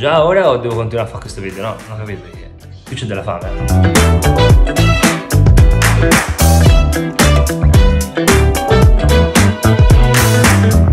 già ora o devo continuare a fare questo video? No, non ho capito perché. Qui c'è della fame.